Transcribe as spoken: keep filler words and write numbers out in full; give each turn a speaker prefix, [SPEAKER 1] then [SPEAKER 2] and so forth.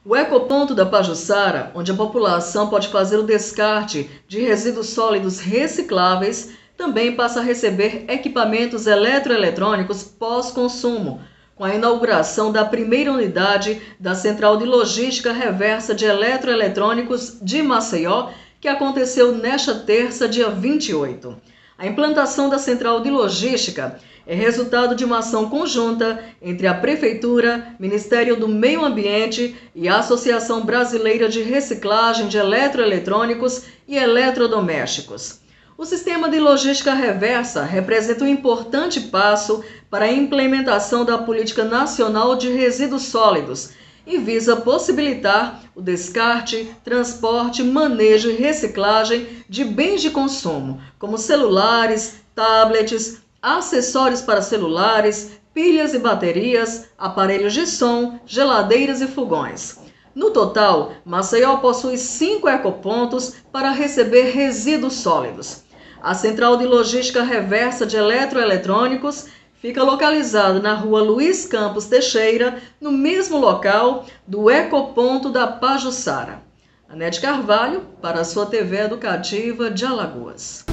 [SPEAKER 1] O ecoponto da Pajuçara, onde a população pode fazer o descarte de resíduos sólidos recicláveis, também passa a receber equipamentos eletroeletrônicos pós-consumo, com a inauguração da primeira unidade da Central de Logística Reversa de Eletroeletrônicos de Maceió, que aconteceu nesta terça, dia vinte e oito. A implantação da Central de Logística é resultado de uma ação conjunta entre a Prefeitura, Ministério do Meio Ambiente e a Associação Brasileira de Reciclagem de Eletroeletrônicos e Eletrodomésticos. O sistema de logística reversa representa um importante passo para a implementação da Política Nacional de Resíduos Sólidos e visa possibilitar o descarte, transporte, manejo e reciclagem de bens de consumo, como celulares, tablets, acessórios para celulares, pilhas e baterias, aparelhos de som, geladeiras e fogões. No total, Maceió possui cinco ecopontos para receber resíduos sólidos. A Central de Logística Reversa de Eletroeletrônicos fica localizada na rua Luiz Campos Teixeira, no mesmo local do ecoponto da Pajuçara. Anete Carvalho, para a sua T V Educativa de Alagoas.